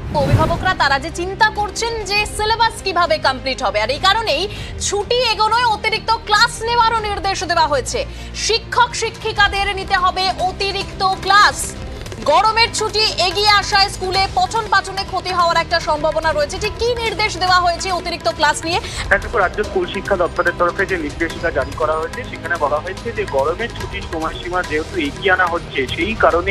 অভিভাবকরা তারা যে চিন্তা করছেন যে সিলেবাস কিভাবে কমপ্লিট হবে, আর এই কারণেই ছুটি এগোনোয় অতিরিক্ত ক্লাস নেওয়ারও নির্দেশ দেওয়া হয়েছে। শিক্ষক শিক্ষিকাদের নিতে হবে অতিরিক্ত ক্লাস। গরমের ছুটি এগিয়ে আসায় স্কুলে পঠন পাঠনে ক্ষতি হওয়ার একটা সম্ভাবনা রয়েছে। ঠিক কি নির্দেশ দেওয়া হয়েছে অতিরিক্ত ক্লাস নিয়ে? রাজ্য স্কুল শিক্ষা দপ্তরের তরফে যে নির্দেশিকা জারি করা হয়েছে সেখানে বলা হয়েছে যে গরমের ছুটির সময়সীমা যেহেতু এগিয়ে আনা হচ্ছে, সেই কারণে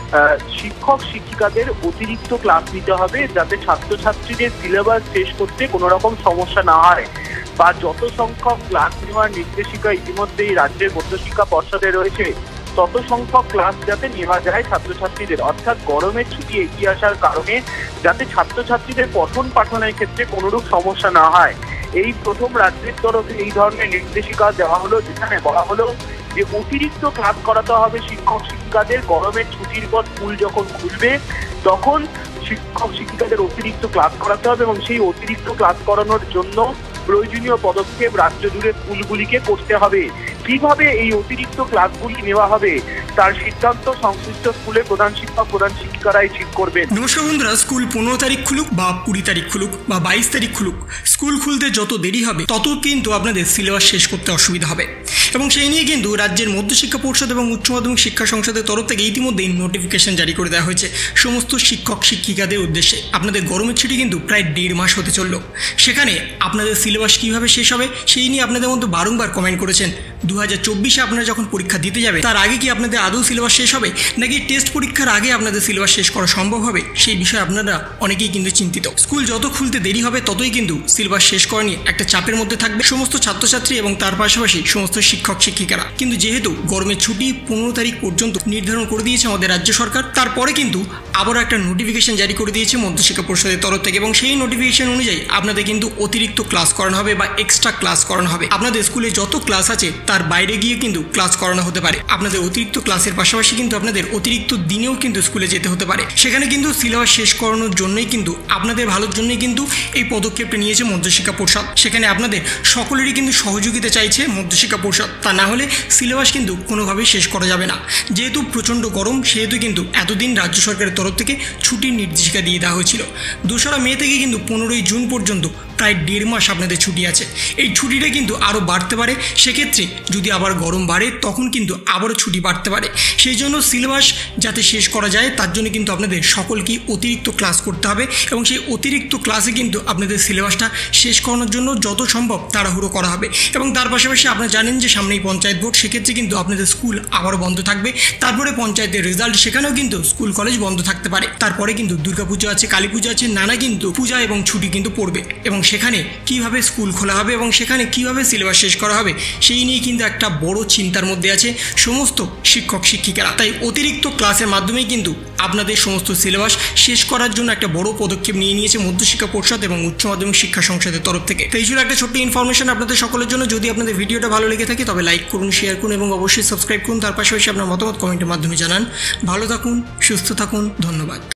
শিক্ষক শিক্ষিকাদের অতিরিক্ত ক্লাস নিতে হবে, যাতে ছাত্রছাত্রীদের সিলেবাস শেষ করতে কোনো রকম সমস্যা না হয়, বা যত সংখ্যক ক্লাস নেওয়ার নির্দেশিকা ইতিমধ্যেই রাজ্যের মধ্যশিক্ষা পর্ষদে রয়েছে তত সংখ্যক ক্লাস যাতে নেওয়া যায় ছাত্রছাত্রীদের। অর্থাৎ গরমের ছুটি এগিয়ে আসার কারণে যাতে ছাত্রছাত্রীদের পঠন পাঠনের ক্ষেত্রে কোনোরূপ সমস্যা না হয়, এই প্রথম রাজ্যের তরফে এই ধরনের নির্দেশিকা দেওয়া হলো, যেখানে বলা হলো যে অতিরিক্ত ক্লাস করাতে হবে শিক্ষক শিক্ষিকাদের। গরমের ছুটির পর স্কুল যখন খুলবে তখন শিক্ষক শিক্ষিকাদের অতিরিক্ত ক্লাস করাতে হবে, এবং সেই অতিরিক্ত ক্লাস করানোর জন্য প্রয়োজনীয় পদক্ষেপ রাজ্য জুড়ে স্কুলগুলিকে করতে হবে। কিভাবে এই অতিরিক্ত ক্লাসগুলি নেওয়া হবে তার সিদ্ধান্ত সংশ্লিষ্ট স্কুলের প্রধান শিক্ষক প্রধান শিক্ষিকারাই ঠিক করবেন। নমস্কার বন্ধুরা, স্কুল 15 তারিখ খুলুক বা 20 তারিখ খুলুক বা 22 তারিখ খুলুক, স্কুল খুলতে যত দেরি হবে তত কিন্তু আপনাদের সিলেবাস শেষ করতে অসুবিধা হবে। এবং সেই নিয়ে কিন্তু রাজ্যের মধ্যশিক্ষা পর্ষদ এবং উচ্চ মাধ্যমিক শিক্ষা সংসদের তরফ থেকে ইতিমধ্যেই নোটিফিকেশন জারি করে দেওয়া হয়েছে সমস্ত শিক্ষক শিক্ষিকাদের উদ্দেশ্যে। আপনাদের গরমের ছুটি কিন্তু প্রায় 1.5 মাস হতে চলল। সেখানে আপনাদের সিলেবাস কীভাবে শেষ হবে সেই নিয়ে আপনাদের মধ্যে বারংবার কমেন্ট করেছেন। 2024-এ আপনারা যখন পরীক্ষা দিতে যাবে তার আগে কি আপনাদের আদৌ সিলেবাস শেষ হবে, নাকি টেস্ট পরীক্ষার আগে আপনাদের সিলেবাস শেষ করা সম্ভব হবে, সেই বিষয়ে আপনারা অনেকেই কিন্তু চিন্তিত। স্কুল যত খুলতে দেরি হবে ততই কিন্তু সিলেবাস শেষ করা নিয়ে একটা চাপের মধ্যে থাকবে সমস্ত ছাত্রছাত্রী এবং তার পাশাপাশি সমস্ত শিক্ষক শিক্ষিকারা। কিন্তু যেহেতু গরমের ছুটি 15 তারিখ পর্যন্ত নির্ধারণ করে দিয়েছে আমাদের রাজ্য সরকার, তারপরে কিন্তু আবারও একটা নোটিফিকেশন জারি করে দিয়েছে মধ্যশিক্ষা পর্ষদের তরফ থেকে, এবং সেই নোটিফিকেশন অনুযায়ী আপনাদের কিন্তু অতিরিক্ত ক্লাস করানো হবে বা এক্সট্রা ক্লাস করানো হবে। আপনাদের স্কুলে যত ক্লাস আছে তার বাইরে গিয়ে কিন্তু ক্লাস করানো হতে পারে। আপনাদের অতিরিক্ত ক্লাসের পাশাপাশি কিন্তু আপনাদের অতিরিক্ত দিনেও কিন্তু স্কুলে যেতে হতে পারে। সেখানে কিন্তু সিলেবাস শেষ করানোর জন্যই কিন্তু আপনাদের ভালোর জন্যই কিন্তু এই পদক্ষেপটা নিয়েছে মধ্যশিক্ষা পর্ষদ। সেখানে আপনাদের সকলেরই কিন্তু সহযোগিতা চাইছে মধ্যশিক্ষা পর্ষদ, তা না হলে সিলেবাস কিন্তু কোনোভাবেই শেষ করা যাবে না। যেহেতু প্রচণ্ড গরম, সেহেতু কিন্তু এতদিন রাজ্য সরকারের তরফ থেকে ছুটির নির্দেশিকা দিয়ে দেওয়া হয়েছিল। 2রা মে থেকে কিন্তু 15ই জুন পর্যন্ত প্রায় 1.5 মাস আপনাদের ছুটি আছে। এই ছুটিটা কিন্তু আরও বাড়তে পারে। সেক্ষেত্রে যদি আবার গরম বাড়ে তখন কিন্তু আবারও ছুটি বাড়তে পারে। সেই জন্য সিলেবাস যাতে শেষ করা যায় তার জন্য কিন্তু আপনাদের সকলকেই অতিরিক্ত ক্লাস করতে হবে, এবং সেই অতিরিক্ত ক্লাসে কিন্তু আপনাদের সিলেবাসটা শেষ করানোর জন্য যত সম্ভব তাড়াহুড়ো করা হবে। এবং তার পাশাপাশি আপনারা জানেন যে সামনেই পঞ্চায়েত ভোট, সেক্ষেত্রে কিন্তু আপনাদের স্কুল আবারও বন্ধ থাকবে। তারপরে পঞ্চায়েতের রেজাল্ট, সেখানেও কিন্তু স্কুল কলেজ বন্ধ থাকতে পারে। তারপরে কিন্তু দুর্গাপুজো আছে, কালী পুজো আছে, নানা কিন্তু পূজা এবং ছুটি কিন্তু পড়বে। এবং সেখানে কিভাবে স্কুল খোলা হবে এবং সেখানে কিভাবে সিলেবাস শেষ করা হবে সেই নিয়ে কিন্তু একটা বড় চিন্তার মধ্যে আছে সমস্ত শিক্ষক শিক্ষিকারা। তাই অতিরিক্ত ক্লাসের মাধ্যমেই কিন্তু আপনাদের সমস্ত সিলেবাস শেষ করার জন্য একটা বড় পদক্ষেপ নিয়ে নিয়েছে মধ্যশিক্ষা পর্ষদ এবং উচ্চ মাধ্যমিক শিক্ষা সংসদের তরফ থেকে। তো এই ছিল একটা ছোট্ট ইনফরমেশন আপনাদের সকলের জন্য। যদি আপনাদের ভিডিওটা ভালো লেগে থাকে তবে লাইক করুন, শেয়ার করুন এবং অবশ্যই সাবস্ক্রাইব করুন। তার পাশাপাশি আপনার মতামত কমেন্টের মাধ্যমে জানান। ভালো থাকুন, সুস্থ থাকুন, ধন্যবাদ।